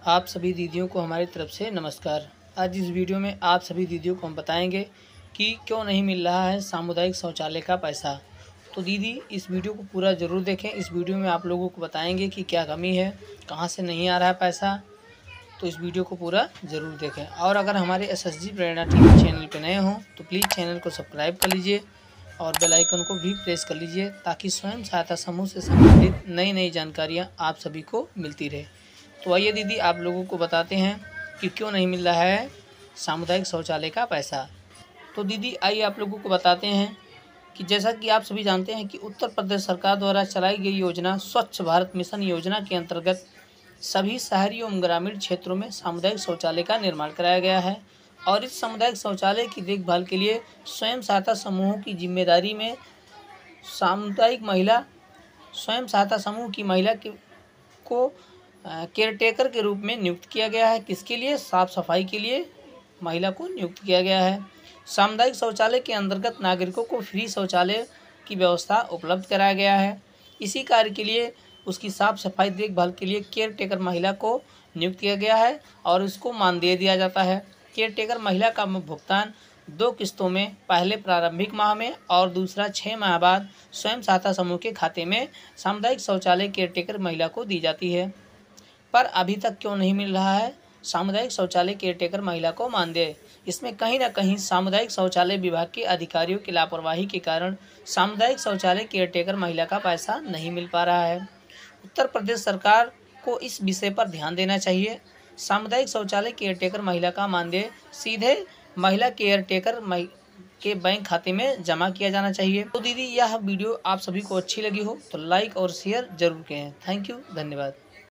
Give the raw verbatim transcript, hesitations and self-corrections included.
आप सभी दीदियों को हमारी तरफ से नमस्कार। आज इस वीडियो में आप सभी दीदियों को हम बताएंगे कि क्यों नहीं मिल रहा है सामुदायिक शौचालय का पैसा। तो दीदी इस वीडियो को पूरा ज़रूर देखें। इस वीडियो में आप लोगों को बताएंगे कि क्या कमी है, कहाँ से नहीं आ रहा है पैसा। तो इस वीडियो को पूरा ज़रूर देखें। और अगर हमारे S S G Prerna TV channel पर नए हों तो प्लीज़ चैनल को सब्सक्राइब कर लीजिए और बेल आइकन को भी प्रेस कर लीजिए ताकि स्वयं सहायता समूह से संबंधित नई नई जानकारियाँ आप सभी को मिलती रहे। तो आइए दीदी आप लोगों को बताते हैं कि क्यों नहीं मिल रहा है सामुदायिक शौचालय का पैसा। तो दीदी आइए आप लोगों को बताते हैं कि जैसा कि आप सभी जानते हैं कि उत्तर प्रदेश सरकार द्वारा चलाई गई योजना स्वच्छ भारत मिशन योजना के अंतर्गत सभी शहरी एवं ग्रामीण क्षेत्रों में सामुदायिक शौचालय का निर्माण कराया गया है। और इस सामुदायिक शौचालय की देखभाल के लिए स्वयं सहायता समूहों की जिम्मेदारी में सामुदायिक महिला स्वयं सहायता समूह की महिला को केयरटेकर के रूप में नियुक्त किया गया है। किसके लिए? साफ सफाई के लिए महिला को नियुक्त किया गया है। सामुदायिक शौचालय के अंतर्गत नागरिकों को फ्री शौचालय की व्यवस्था उपलब्ध कराया गया है। इसी कार्य के लिए उसकी साफ सफाई देखभाल के लिए केयरटेकर महिला को नियुक्त किया गया है और उसको मानदेय दिया जाता है। केयरटेकर महिला का भुगतान दो किस्तों में, पहले प्रारंभिक माह में और दूसरा छः माह बाद स्वयं सहायता समूह के खाते में सामुदायिक शौचालय केयरटेकर महिला को दी जाती है। पर अभी तक क्यों नहीं मिल रहा है सामुदायिक शौचालय केयरटेकर महिला को मानदेय? इसमें कहीं ना कहीं सामुदायिक शौचालय विभाग के अधिकारियों की लापरवाही के कारण सामुदायिक शौचालय केयरटेकर महिला का पैसा नहीं मिल पा रहा है। उत्तर प्रदेश सरकार को इस विषय पर ध्यान देना चाहिए। सामुदायिक शौचालय केयरटेकर महिला का मानदेय सीधे महिला केयरटेकर के बैंक खाते में जमा किया जाना चाहिए। तो दीदी यह वीडियो आप सभी को अच्छी लगी हो तो लाइक और शेयर जरूर करें। थैंक यू, धन्यवाद।